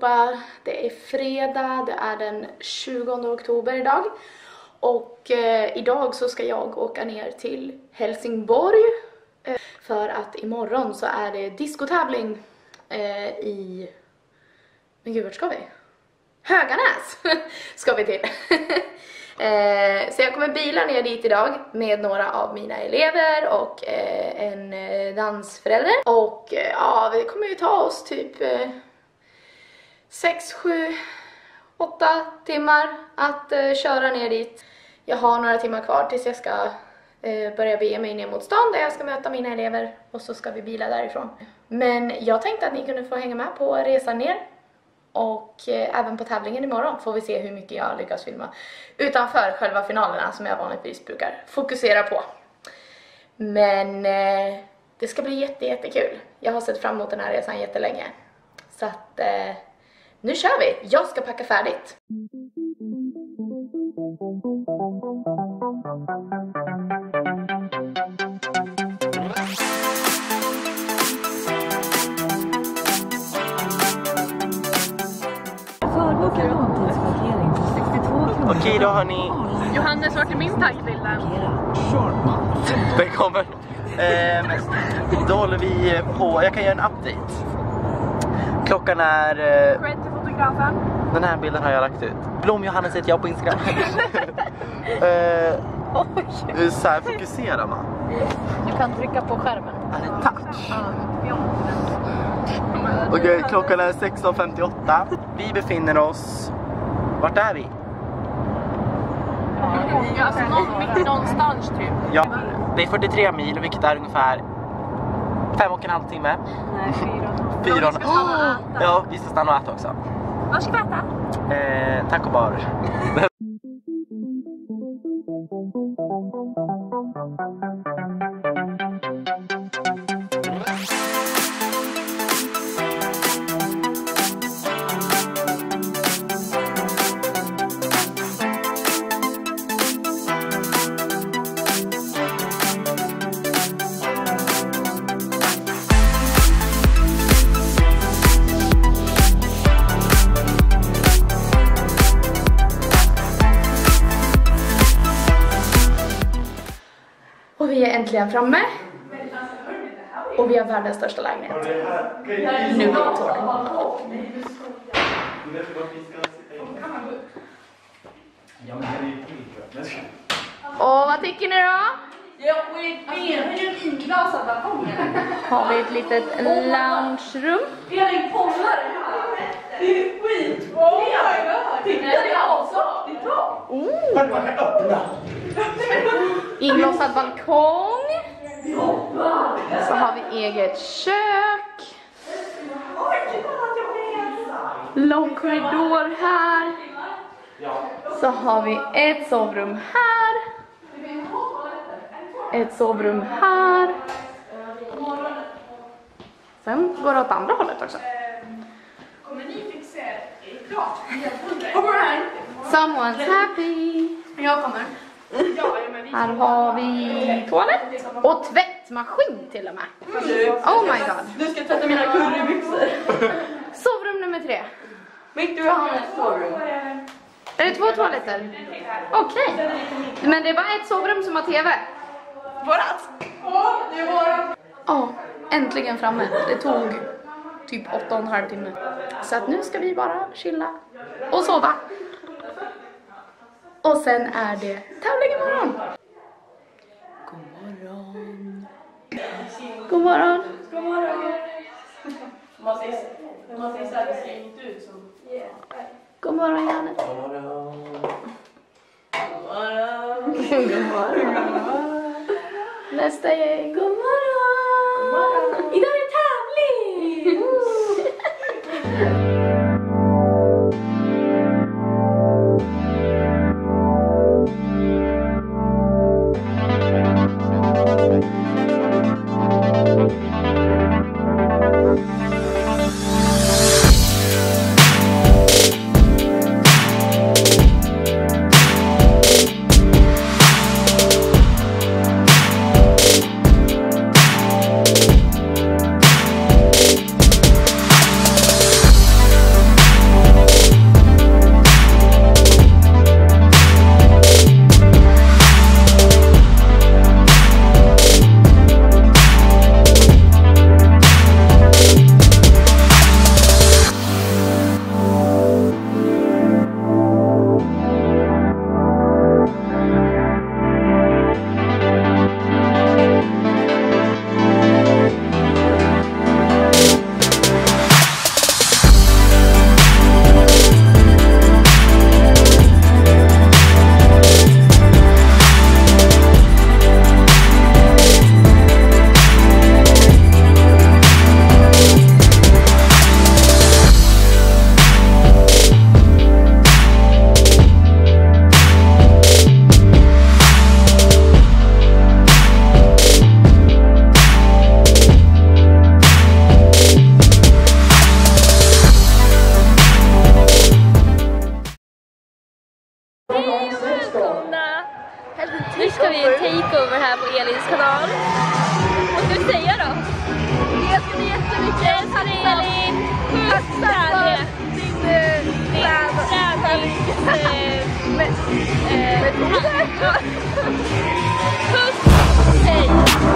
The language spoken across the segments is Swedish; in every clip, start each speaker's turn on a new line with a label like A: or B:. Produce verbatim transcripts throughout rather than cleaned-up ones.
A: allihopa. Det är fredag, det är den tjugonde oktober idag. Och eh, idag så ska jag åka ner till Helsingborg. Eh, för att imorgon så är det diskotävling eh, i... Men gud, vart ska vi? Höganäs ska vi till. eh, så jag kommer bila ner dit idag med några av mina elever och eh, en eh, dansförälder. Och eh, ja, vi kommer ju ta oss typ eh, sex, sju, åtta timmar att eh, köra ner dit. Jag har några timmar kvar tills jag ska eh, börja bege mig ner mot stan där jag ska möta mina elever. Och så ska vi bila därifrån. Men jag tänkte att ni kunde få hänga med på resan ner. Och eh, även på tävlingen imorgon får vi se hur mycket jag lyckas filma utanför själva finalerna som jag vanligtvis brukar fokusera på. Men eh, det ska bli jätte, jättekul. Jag har sett fram emot den här resan jättelänge. Så att eh, nu kör vi. Jag ska packa färdigt.
B: Okej, då har ni...
C: Johannes, vart är min taggbild?
B: Den kommer. Ehm, då håller vi på... Jag kan göra en update. Klockan är... Eh,
C: Cred till fotografen.
B: Den här bilden har jag lagt ut. Blom Johannes heter jag på Instagram. eh, så här fokuserar man.
C: Du kan trycka på skärmen.
B: Är det touch? Okej, okay, klockan är sexton femtioåtta. Vi befinner oss... Vart är vi?
C: Ja, alltså någon, mitt någonstans typ.
B: Ja, det är fyrtiotre mil, vilket är ungefär fem och en halv timme.
C: Nej, fyra.
B: Fyra.
C: Vi ska stanna och äta.
B: Ja, vi ska stanna och äta också.
C: Vad ska vi äta?
B: Eh, taco bar.
A: Och vi är äntligen framme. Och vi har världens största lägenhet. Nu blir det tåg. Och vad tycker ni då? Har vi ett litet loungerum.
C: Vi har en pollare här. Det är skit. Titta, det är avsåg. Det är bra.
A: Inlossad balkong. Så har vi eget kök. Lång korridor här. Så har vi ett sovrum här. Ett sovrum här. Sen går det åt andra hållet också.
C: Kommer ni fixa idag?
A: Someone's happy.
C: Jag kommer.
A: Här har vi toalett och tvättmaskin till och med. Oh my god.
C: Du ska tvätta mina currybyxor.
A: Sovrum nummer tre.
C: Mitt du har ett sovrum.
A: Är det två toaletter? Okej. Okay. Men det är bara ett sovrum som har tv.
C: Vårat? Ja, det är vårat.
A: Ja, äntligen framme. Det tog typ åtta och en halv timme. Så att nu ska vi bara chilla och sova. Och sen är det tävling imorgon. God morgon. God morgon.
C: God morgon. Man ser, man ser så här, det ser inte ut som...
A: God morgon, Janne.
B: God morgon.
C: God morgon.
A: God morgon. Nästa gäng. God morgon.
C: God morgon.
A: Idag är det tävling.
D: voiceover här på Elins kanal. Vad ska vi säga då? Jag ska bli jättemycket. Jag älskar dig Elin. Tack för din träningsmetoder. Puss. Hej.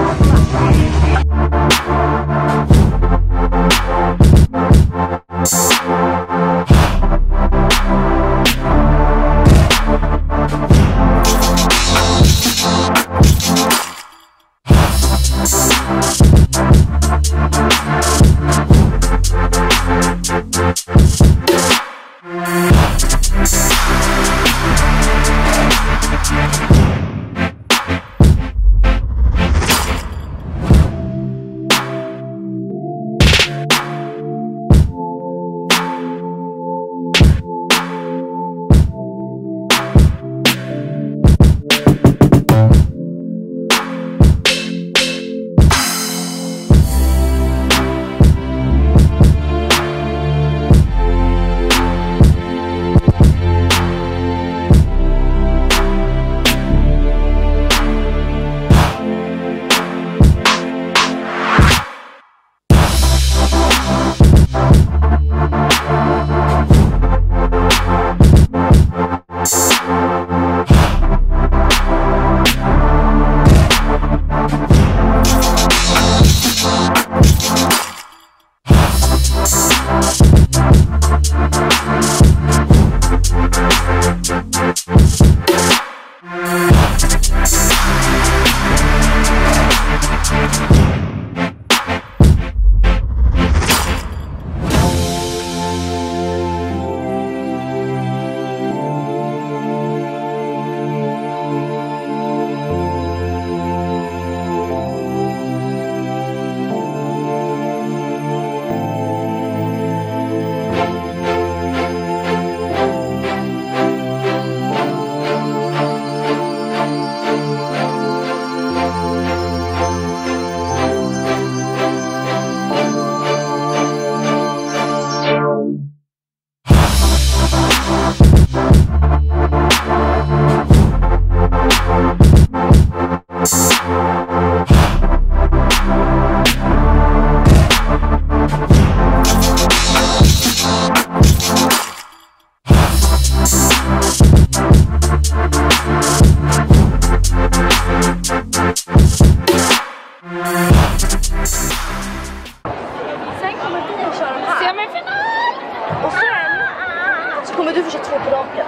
C: Kommer du försöka två på raken?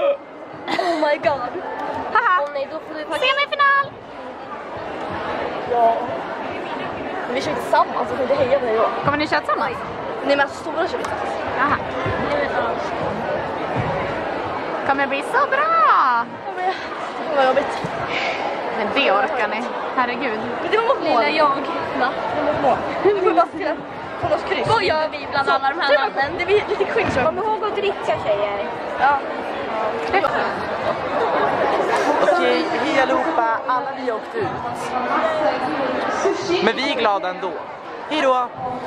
C: Oh my god.
D: Haha.
C: Åh nej, då får du faktiskt...
D: Semifinal!
C: Ja. Men vi kör tillsammans, så kan du heja på dig då.
D: Kommer ni köra tillsammans?
C: Nej men alltså stora kör vi tillsammans.
D: Jaha. Kommer det bli så bra?
C: Det var jobbigt.
D: Men det orkar ni. Herregud.
C: Men det var mot mål. Lilla jag. Va? Det var mot mål. Vi får bara skriva på oss kryss.
D: Vad gör vi bland alla de här namnen?
C: Det blir lite cringe.
D: Kom ihåg att dricka tjejer.
C: Ja.
B: Okej, hej allihopa. Alla vi har åkt ut. Men vi är glada ändå. Hej då!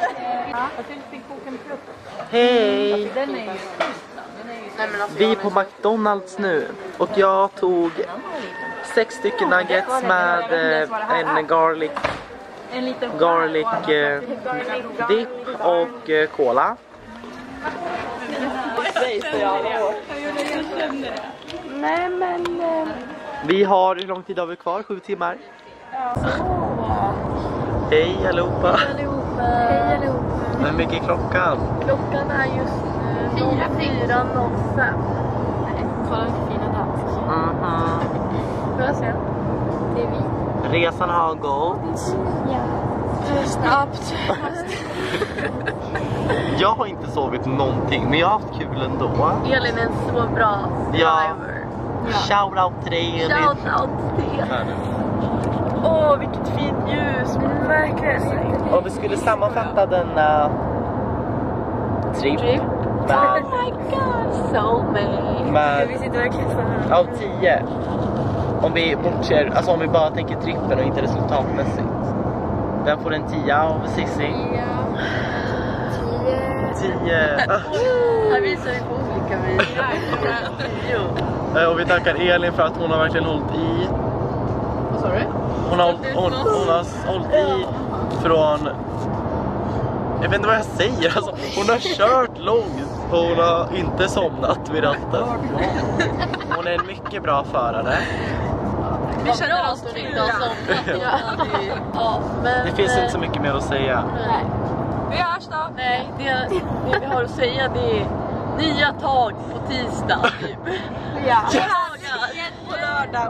B: Hej! Vi är på McDonalds nu. Och jag tog sex stycken nuggets med eh, en garlic garlic eh, dip och eh, cola.
C: Nej men... Eh...
B: Vi har, hur lång tid har vi kvar? Sju timmar. Hej allihopa.
C: allihopa. Hej allihopa.
B: Hur mycket är klockan?
C: Klockan är just nu fyra noll fem. Nej, kolla vilken fina dans.
B: Mhm.
C: Får jag se? Det är vi.
B: Resan har gått.
C: Ja. Snabbt.
B: Jag har inte sovit någonting, men jag har haft kul ändå.
C: Elin är en så bra
B: Ja.
C: driver.
B: Shout out till dig Elin.
C: Shout out till dig. Åh, oh, vilket fint ljus. Verkligen.
B: Om vi skulle sammanfatta denna trip
C: Trip?
B: med,
C: Oh my god, so many.
B: med
C: Vi sitter verkligen så här.
B: av tio. Om vi bortser, alltså om vi bara tänker trippen och inte resultatmässigt. Den får en tia av Sissi.
C: Ja.
B: Tio.
C: Här visar vi på olika vis.
B: Eh, Och vi tackar Elin för att hon har verkligen hållit i.
C: Vad sa du?
B: Hon har, hon, hon har hållit i från... Jag vet inte vad jag säger. Alltså, hon har kört långt och hon har inte somnat vid ratten. Hon är en mycket bra förare.
D: Vi känner oss inte har somnat. Ja, men,
B: det finns inte så mycket mer att säga.
D: Nej. Vi hörs då. Nej, det, det vi har att säga det är nya tag på tisdag typ. Ja. På lördag.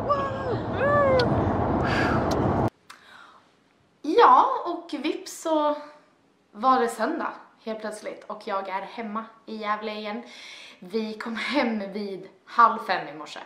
A: Ja, och vips så var det söndag helt plötsligt och jag är hemma i Gävle igen. Vi kom hem vid halv fem i morse.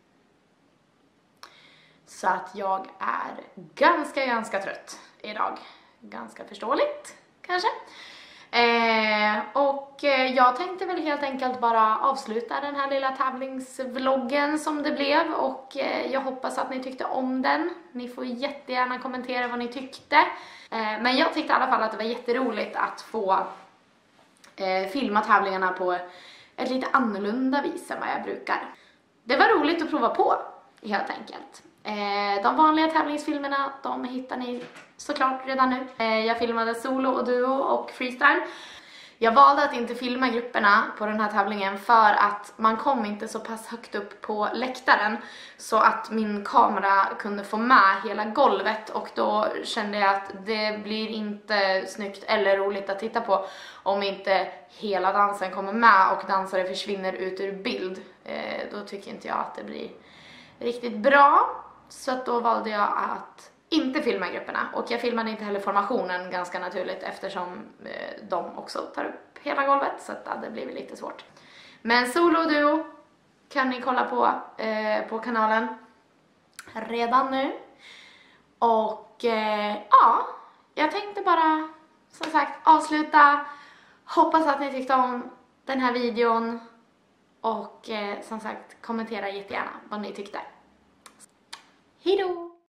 A: Så att jag är ganska, ganska trött idag. Ganska förståeligt, kanske. Eh, och jag tänkte väl helt enkelt bara avsluta den här lilla tävlingsvloggen som det blev. Och eh, jag hoppas att ni tyckte om den. Ni får jättegärna kommentera vad ni tyckte. Eh, men jag tyckte i alla fall att det var jätteroligt att få eh, filma tävlingarna på ett lite annorlunda vis än vad jag brukar. Det var roligt att prova på, helt enkelt. Eh, de vanliga tävlingsfilmerna, de hittar ni såklart redan nu. Eh, jag filmade solo och duo och freestyle. Jag valde att inte filma grupperna på den här tävlingen för att man kom inte så pass högt upp på läktaren så att min kamera kunde få med hela golvet, och då kände jag att det blir inte snyggt eller roligt att titta på om inte hela dansen kommer med och dansare försvinner ut ur bild. Eh, då tycker inte jag att det blir riktigt bra. Så att då valde jag att inte filma grupperna. Och jag filmade inte heller formationen, ganska naturligt, eftersom eh, de också tar upp hela golvet. Så att det hade blivit lite svårt. Men solo och duo kan ni kolla på eh, på kanalen redan nu. Och eh, ja, jag tänkte bara som sagt avsluta. Hoppas att ni tyckte om den här videon. Och eh, som sagt, kommentera jättegärna vad ni tyckte. Hejdå!